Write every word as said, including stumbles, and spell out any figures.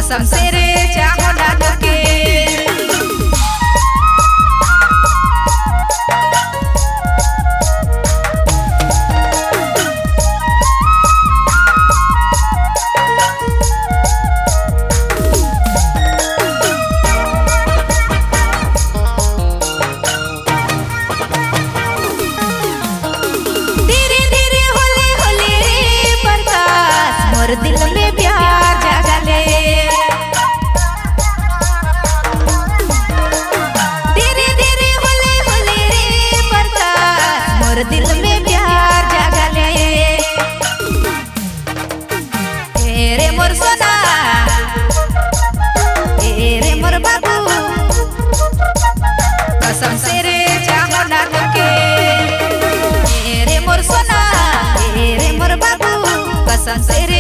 कसम से रे चाहो ना के दिल में प्यार जागा ले धीरे धीरे होले होले रे प्रकाश मोर दिल में प्यार जागा ले ए रे मोर सोना ए रे मोर बाबू कसम से रे चाहो ना के ए रे मोर सोना ए रे मोर बाबू कसम से रे